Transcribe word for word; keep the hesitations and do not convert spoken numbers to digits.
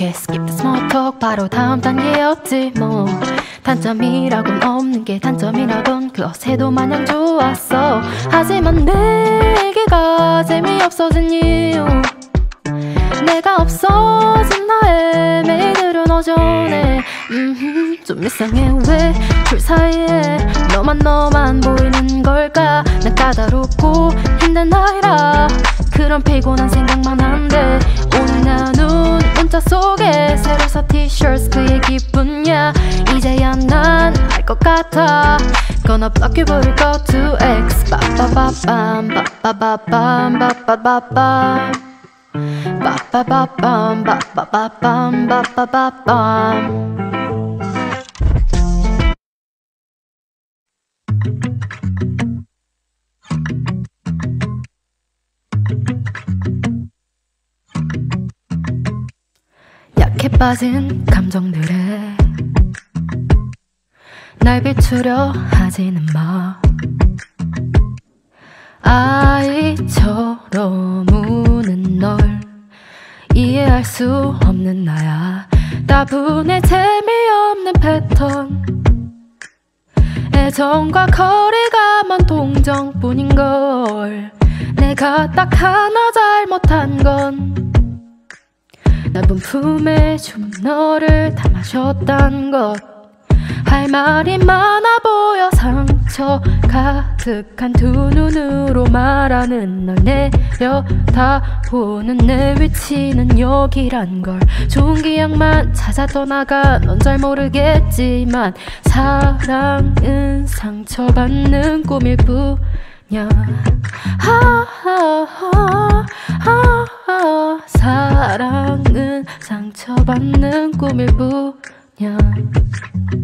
Okay, skip the small talk. 바로 다음 단계였지 뭐. 단점이라곤 없는 게 단점이라던 그 어세도 마냥 좋았어. 하지만 내게가 재미없어진 이유, 내가 없어진 나의 매일들은 어전해. 음흠, 좀 이상해. 왜 둘 사이에 너만 너만 보이는 걸까? 난 까다롭고 힘든 나이라 그런 피곤한 생각만 한데, 오늘 나눈 문자 속에 새로 사 티셔츠 그의 기분이야. 이제야 난 알 것 같아. Gonna block you but go to X. 빠빠빠빰 빠빠빠빰 빠빠빠빰 빠빠빠빰 빠빠빠빰 빠빠빠빰. 약해 빠진 감정들에 날 비추려 하지는 마. 아이처럼 우는 널 이해할 수 없는 나야. 따분해 재미없는 패턴, 애정과 거리가 먼 동정뿐인걸. 내가 딱 하나 잘못한 건 넓은 품에 주문 너를 담아줬단 것. 할 말이 많아 보여 상처 가득한 두 눈으로 말하는 널 내려다보는 내 위치는 여기란 걸. 좋은 기억만 찾아 떠나가 넌 잘 모르겠지만 사랑은 상처받는 꿈일 뿐이야. 하하하 하하, 사랑은 상처받는 꿈일 뿐이야.